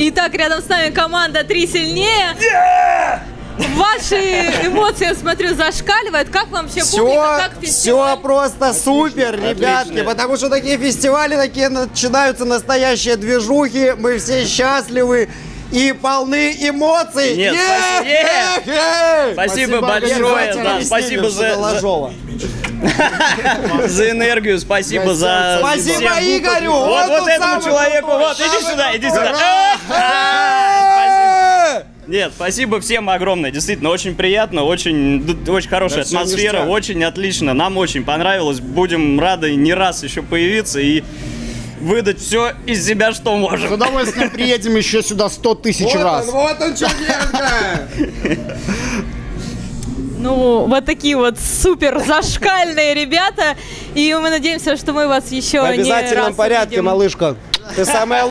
Итак, рядом с нами команда «Три сильнее». Ваши эмоции, я смотрю, зашкаливают. Как вам вообще публика, как фестиваль? Все просто супер, ребятки, потому что такие фестивали, такие начинаются настоящие движухи, мы все счастливы и полны эмоций. Нет, спасибо большое, да, спасибо за энергию, спасибо за... Спасибо Игорю! Вот этому человеку, вот, иди сюда, иди сюда. Нет, спасибо всем огромное, действительно, очень приятно, очень хорошая атмосфера, очень отлично, нам очень понравилось, будем рады не раз еще появиться и выдать все из себя, что можем. С удовольствием приедем еще сюда 100 тысяч раз. Вот он, чудеска! Ну, вот такие вот супер зашкальные ребята, и мы надеемся, что мы вас еще не раз В обязательном порядке, увидим. малышка. Ты самая